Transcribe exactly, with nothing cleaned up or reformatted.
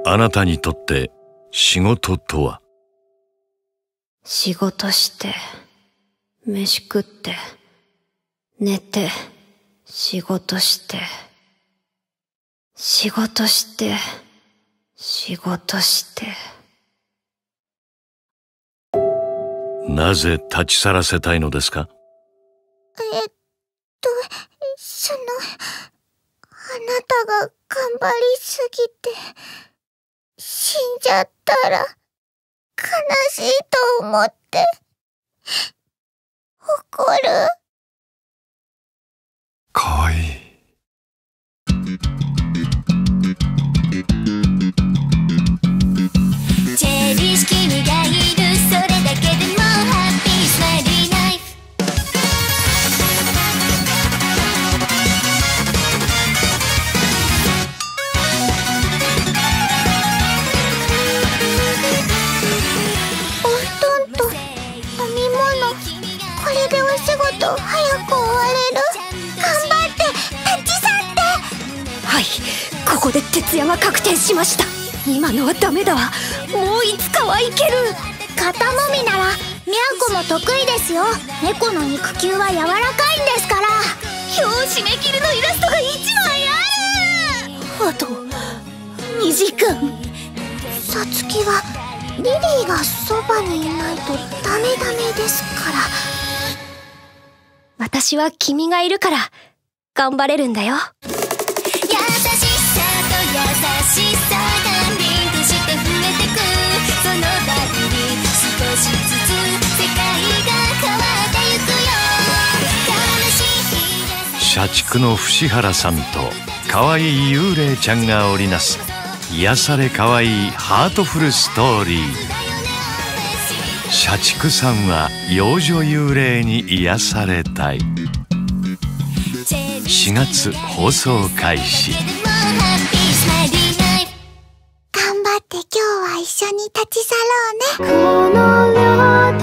あなたにとって仕事とは？ 仕事して、飯食って、寝て、仕事して、仕事して、仕事して。 なぜ立ち去らせたいのですか？ えっと、その、あなたが頑張りすぎて、死んじゃったら、悲しいと思って、怒る。 かわいい。 チェリッシュ君がいる、それだけでもハッピースマイリーライフ。お布団と飲み物、これでお仕事早く終われる。頑張って立ち去って。 はい、ここで徹夜が確定しました。今のはダメだわ。もういつかはいける。 肩もみならみゃこも得意ですよ。猫の肉球は柔らかいんですから。 今日締め切りのイラストがいちまいある。あとにじかん。 さつきはリリーがそばにいないとダメダメですから。 私は君がいるから頑張れるんだよ。 優しさと優しさがリンクして増えてく。その度に少しずつ世界が変わってゆくよ。悲しい社畜の伏原さんと可愛い幽霊ちゃんが織りなす癒され可愛いハートフルストーリー。社畜さんは幼女幽霊に癒されたい。しがつ放送開始。 頑張って今日は一緒に立ち去ろうね。この両手